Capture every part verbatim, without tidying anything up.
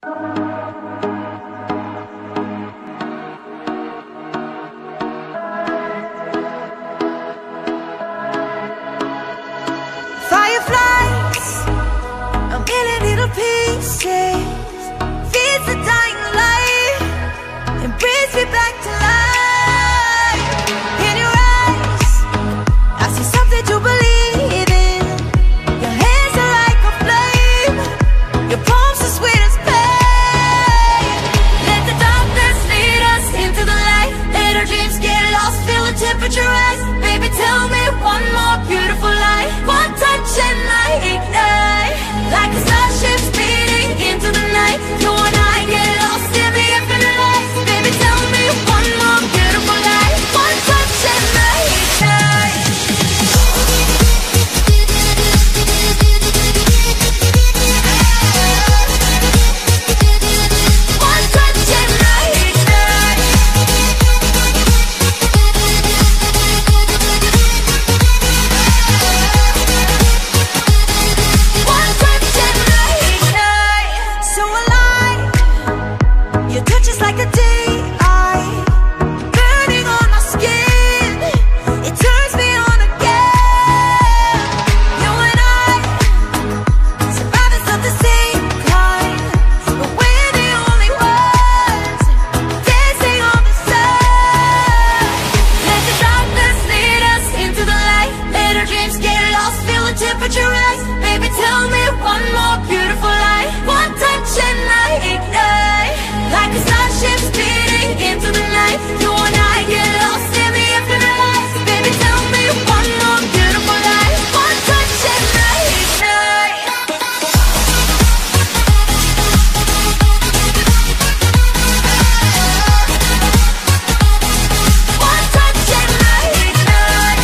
Fireflies, a million little pieces, feeds the dying light and brings me back to life. In your eyes, I see something to believe in. Your hands are like a flame, your palms are sweet as pain. Let the darkness lead us into the light. Let our dreams get lost, feel the temperature rise. Baby, tell me one more beautiful lie. One touch and I ignite, like a starship speeding into the night. You and I get lost in the infinite light. Baby, tell me one more beautiful lie. One touch and I ignite. One touch and I ignite. One touch and I ignite. So alive, your touch is like a day eye, burning on my skin. It turns me on again. You and I, survivors of the same kind, but we're the only ones dancing on the sun. Let the darkness lead us into the light. Let our dreams get lost, feel the temperature rise. Baby, tell me one more beautiful lie. One touch and I ignite, like a starship speeding into the night. You and I get lost in the infinite light. Baby, tell me one more beautiful lie. One touch and I ignite. One touch and I ignite.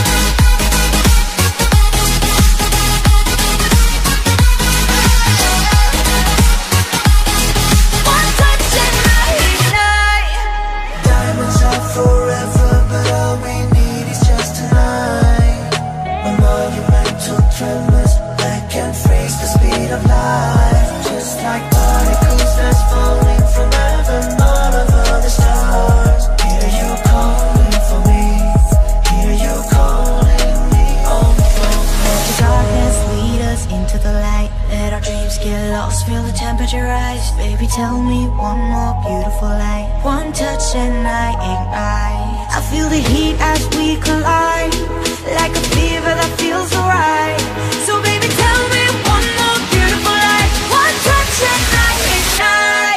One touch and I ignite. Diamonds are forever, but all we need is just tonight. When monumental tremors that can freeze the speed of light, just like particles that's falling from heaven, all over the stars. Hear you calling for me, hear you calling me on the phone. Let the darkness lead us into the light. Let our dreams get lost, feel the temperature rise. Baby, tell me one more beautiful lie. One touch and I ignite. I feel the heat as we collide, like a fever that feels alright. So baby, tell me one more beautiful lie. One touch and I ignite.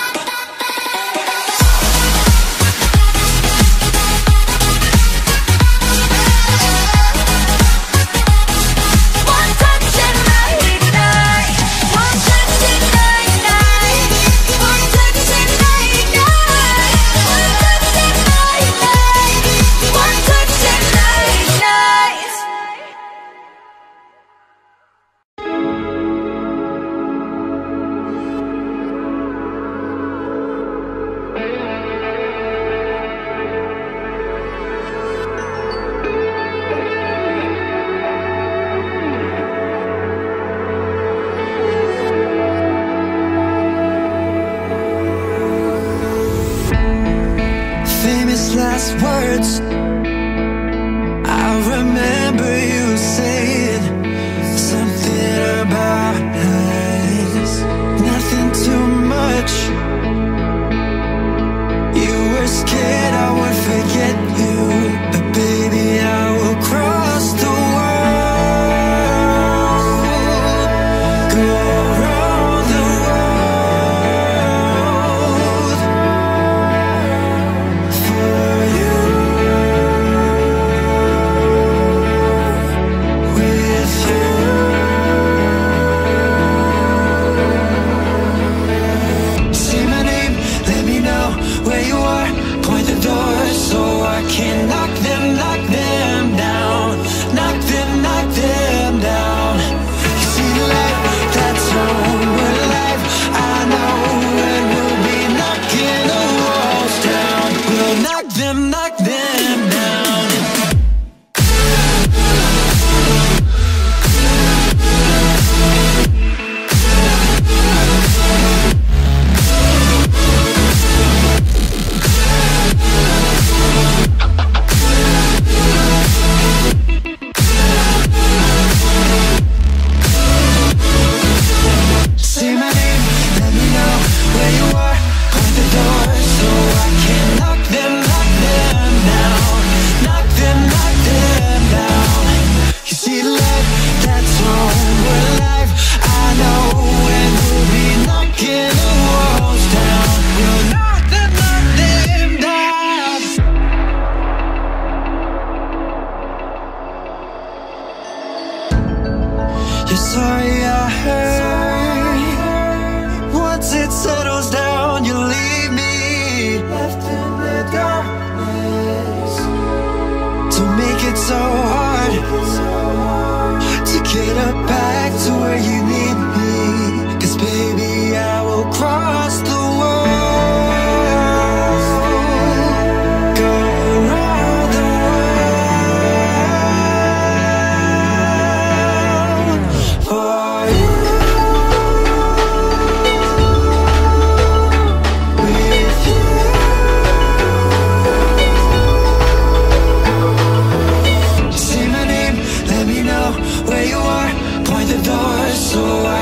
One touch and I ignite. One touch and I ignite. One touch and I ignite. One touch and I ignite. One touch and I ignite. Famous last words, I remember you saying something about us, nothing too much. You were scared I would forget you, but baby, I will cross the world, go around the world for you. With you, say my name, let me know where you are. Point the door so I can knock them, knock them down. Knock them, knock them down. You see the light that's on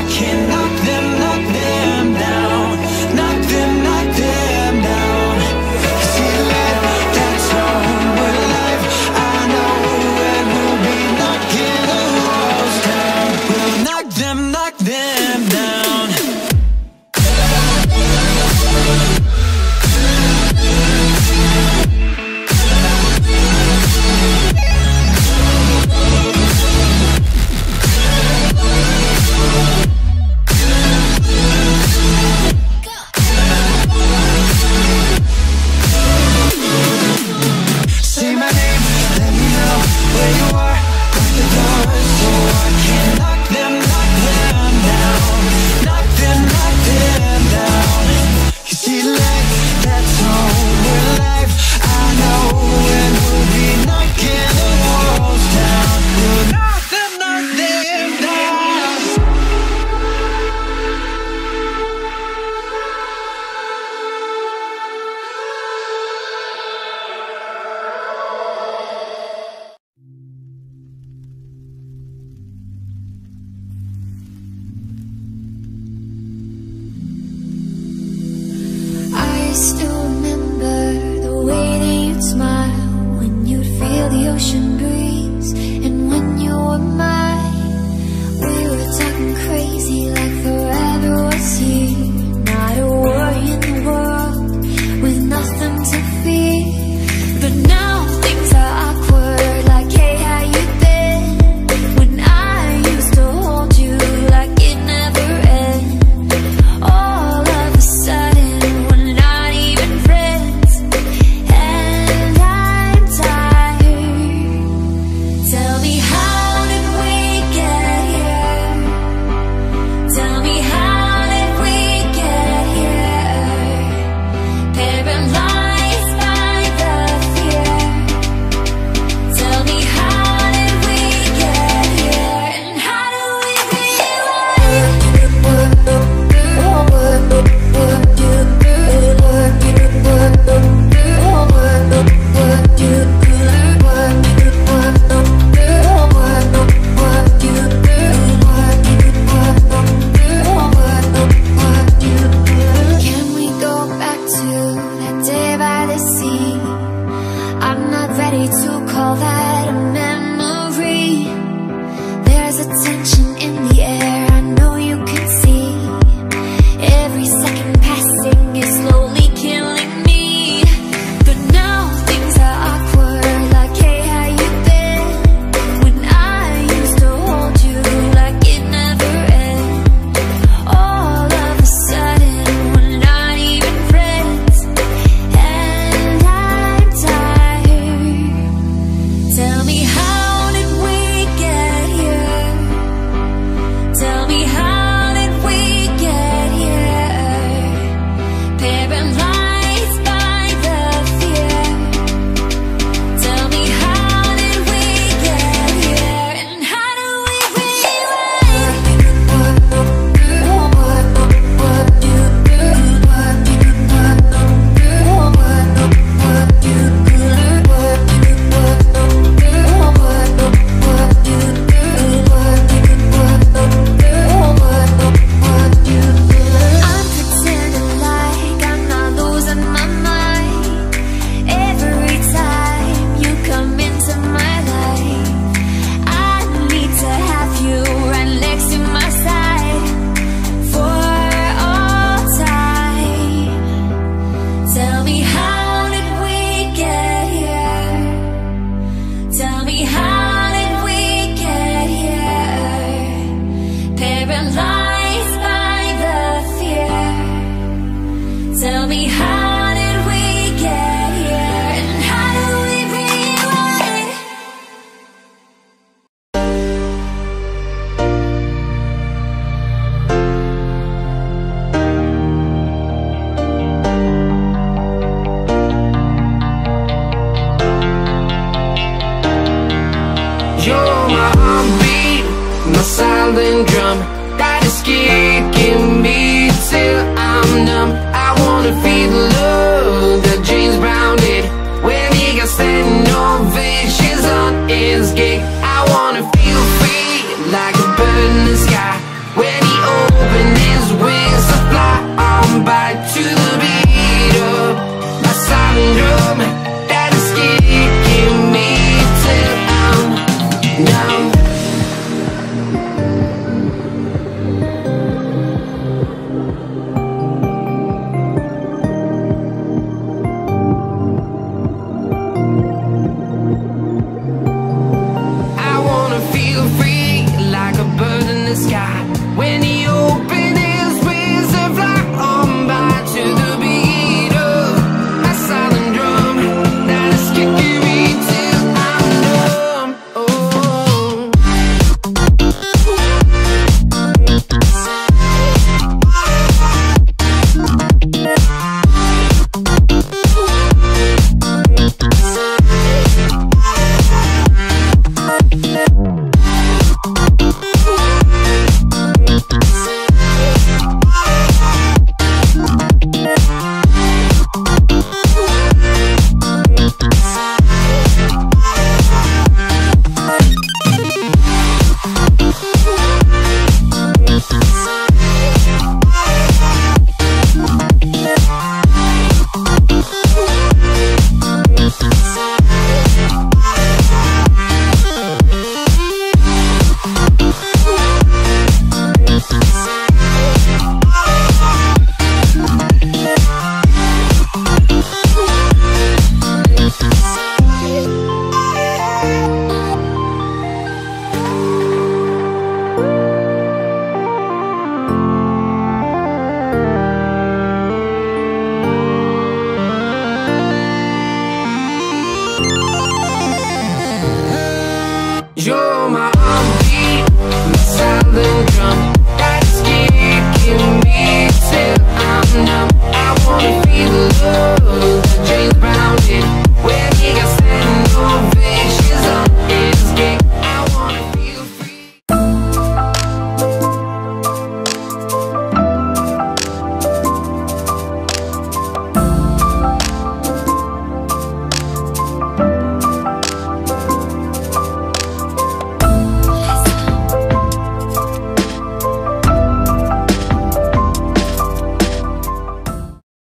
can knock them, knock them down. Knock them, knock them down. See, let that tone we're alive. I know it will be knocking the walls down. We'll knock them, knock them down.